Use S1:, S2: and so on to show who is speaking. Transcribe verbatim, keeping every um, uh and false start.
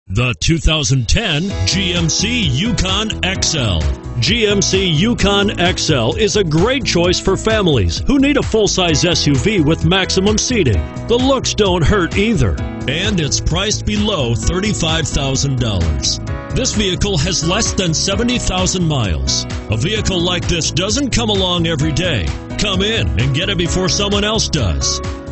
S1: The two thousand ten G M C Yukon X L. G M C Yukon X L is a great choice for families who need a full-size S U V with maximum seating. The looks don't hurt either, and it's priced below thirty-five thousand dollars. This vehicle has less than seventy thousand miles. A vehicle like this doesn't come along every day. Come in and get it before someone else does.